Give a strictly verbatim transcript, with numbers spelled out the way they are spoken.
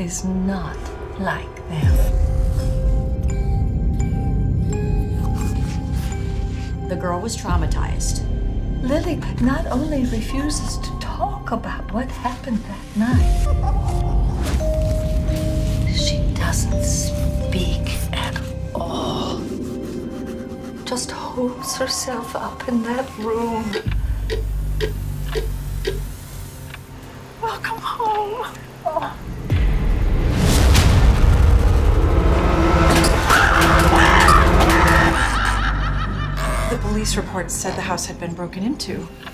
is not like them. The girl was traumatized. Lily not only refuses to talk about what happened that night, she doesn't speak at all. Just holds herself up in that room. Welcome home. Oh. The police report said the house had been broken into.